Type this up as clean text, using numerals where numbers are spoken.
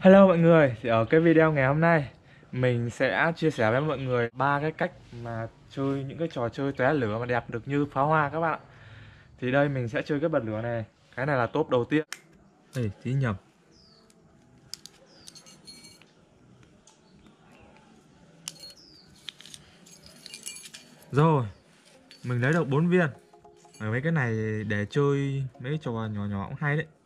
Hello mọi người, thì ở cái video ngày hôm nay mình sẽ chia sẻ với mọi người ba cái cách mà chơi những cái trò chơi tóe lửa mà đẹp được như pháo hoa các bạn ạ. Thì đây mình sẽ chơi cái bật lửa này. Cái này là top đầu tiên. Ê, tí nhầm. Rồi, mình lấy được 4 viên. Ở mấy cái này để chơi mấy cái trò nhỏ nhỏ cũng hay đấy.